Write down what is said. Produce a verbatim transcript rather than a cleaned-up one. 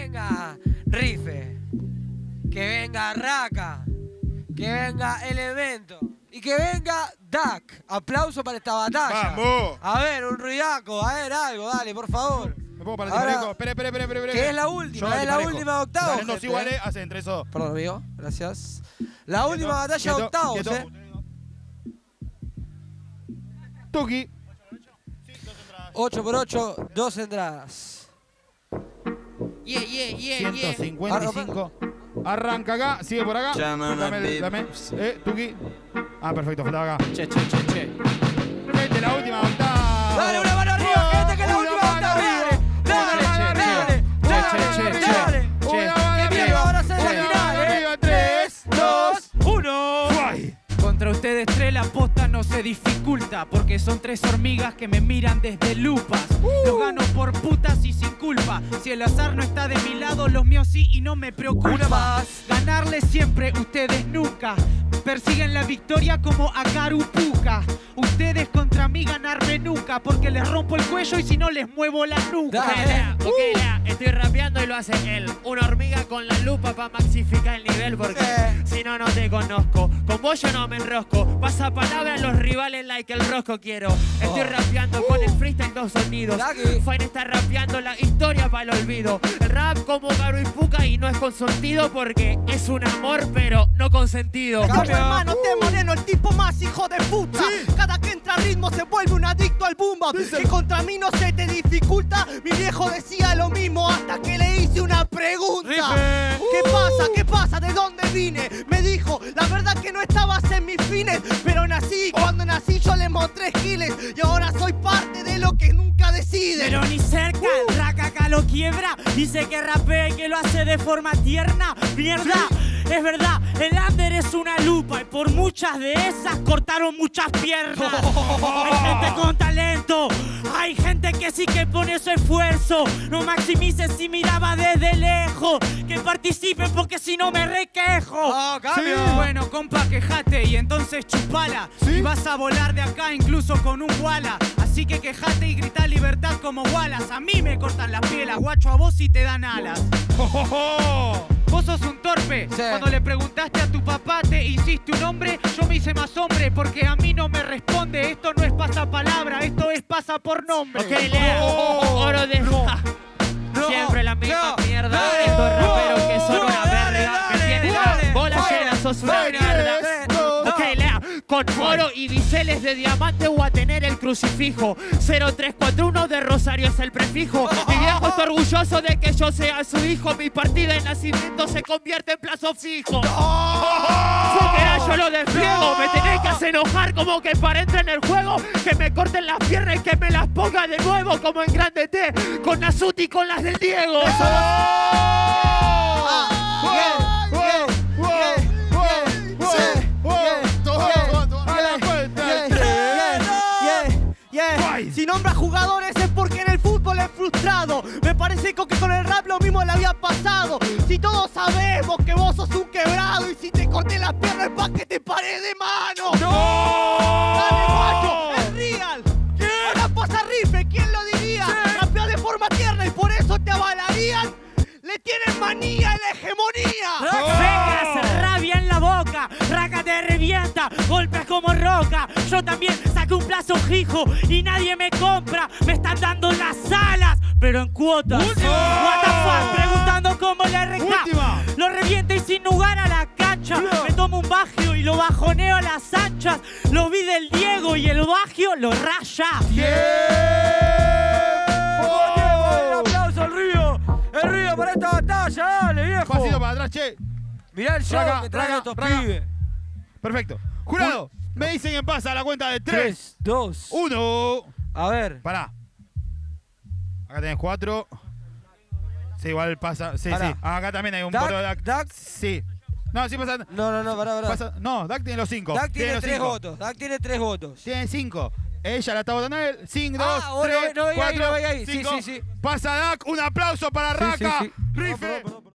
venga Rife, que venga Raka, que venga Elemento y que venga Dak. Aplauso para esta batalla. ¡Vamos! A ver, un ruidaco, a ver, algo, dale, por favor. Me pongo para el Ahora, disparejo. Espere, espere, espere, espere. que es la última, Yo es la disparejo. última de octavos. Dale, dos gente, iguales, eh. hacen tres o dos. Perdón, amigo, gracias. La última Quieto, batalla quieto, de octavos, quieto. eh. Tuki. ocho por ocho, dos entradas. Yeah, yeah, yeah, ciento yeah. cincuenta y cinco. Arranca acá, sigue por acá. Llámame, Dame, dame. Eh, Tuki. Ah, perfecto, faltaba acá. Che, che, che, che. Gente, la última octava. Dale, una mano arriba, gente, que es la Una última mano octava. arriba. Dale, Una mano dale, arriba. dale, Che, che, che, dale. che. Una mano Que arriba. mierda, ahora se Una la mano final, eh. arriba. Tres, dos, uno. ¡Guay! Contra ustedes tres la posta no se dificulta, porque son tres hormigas que me miran desde lupas. Los gano por putas y sin culpa. Si el azar no está de mi lado, los míos sí y no me preocupa. Una más. Ganarle siempre, ustedes nunca. Persiguen la victoria como a Carupuca. Ustedes contra mí ganarme nunca, porque les rompo el cuello y si no les muevo la nuca. Dale. Lea, ok, Lea, estoy rapeando y lo hace él. Una hormiga con la lupa para maxificar el nivel, porque Eh. si no, no te conozco. Con vos yo no me enrosco. Pasa palabra a los rivales like el rosco quiero. Estoy Oh. rapeando con el freestyle dos sonidos. Dale. Fine está rapeando la historia para el olvido. El rap como Garo y Puca y no es consentido porque es un amor pero no consentido. Cambio. Como hermano te moreno, el tipo más hijo de puta. Cada que entra a ritmo se vuelve un adicto al boom bap. Que contra mí no se te dificulta. Mi viejo decía lo mismo hasta que le hice una pregunta. Rife. ¿Qué pasa? ¿Qué pasa? ¿De dónde vine? Me dijo, la verdad que no estabas en mis fines, pero nací. Cuando nací yo le mostré giles y ahora soy parte de lo que nunca decide. Pero ni cerca, el Raka acá lo quiebra. Dice que rapea y que lo hace de forma tierna. Mierda, es verdad, el under es una lupa y por muchas de esas cortaron muchas piernas. Hay gente con talento, hay gente que sí que pone su esfuerzo. No maximices si miraba desde lejos, que participen porque si no me requejo. Oh, cambio. Bueno, compa, quejate y entonces chupala. ¿Sí? Y vas a volar de acá incluso con un Walla. Así que quejate y grita libertad como Wallace. A mí me cortan las pielas, guacho, a vos sí te dan alas. ¡Oh, oh, oh! Vos sos un torpe. Sí. Cuando le preguntaste a tu papá, te hiciste un hombre. Yo me hice más hombre porque a mí no me responde. Esto no es pasapalabra, esto es pasa por nombre. Ok, Lea, oro de ja. No, Siempre la misma no, mierda. dale, Estos raperos no, que son no, una dale, verga. dale, Me tienen dale, la bola dale, llena, sos una dale, mierda. dale, no. Ok, Lea, con oro y biseles de diamante voy a tener el crucifijo. cero tres cuatro uno de Rosario es el prefijo. Mi viejo está orgulloso de que yo sea su hijo. Mi partida de nacimiento se convierte en plazo fijo. Fuquera, yo lo despliego. Me tenés que hacer enojar como que para entrar en el juego. Que me corten las piernas y que me las ponga de nuevo como en Grande T. Con Nasuti y con las del Diego. Si nombra jugadores es porque en el fútbol es frustrado. Me parece que con el rap lo mismo le había pasado. Si todos sabemos que vos sos un quebrado y si te corté las piernas es pa' que te pare de mano. ¡No! ¡Dale, macho! ¡Es real! Ahora pasa Rife, ¿quién lo diría? Rapea de forma tierna y por eso te avalarían. Le tienen manía a la hegemonía. Vengas, rabia en la boca, Raka te revienta, golpes como roca. Yo también saqué un plazo fijo y nadie me compra. Me están dando las alas, pero en cuotas. Última. What the fuck, preguntando cómo le Última. reca. Lo reviento y sin lugar a la cancha. Me tomo un bagio y lo bajoneo a las anchas. Lo vi del Diego y el bagio lo raya. Un aplauso al Río. El Río para esta batalla, dale, viejo. Pasito para atrás, che. Mirá el show Raka, que traen Raka, estos Raka. pibes. Perfecto. Jurado, me dicen que pasa a la cuenta de tres, Tres, dos. uno. A ver. Pará. Acá tenés cuatro. Sí, igual pasa. Sí, Pará. sí. Acá también hay un Dak, voto de Dak. Dak. Sí. No, sí pasa. No, no, no, pará, pará. pasa- no, Dak tiene los cinco. Dak tiene los tres cinco. votos. Dak tiene tres votos. Tiene cinco. Ella la está votando a él. Cinco, Ah, dos, bueno, tres, no veía ahí, cuatro, no veía ahí. Sí, cinco. sí, sí. Pasa Dak. Un aplauso para Sí, sí, Raka. sí. Rife. No, perdón, perdón, perdón.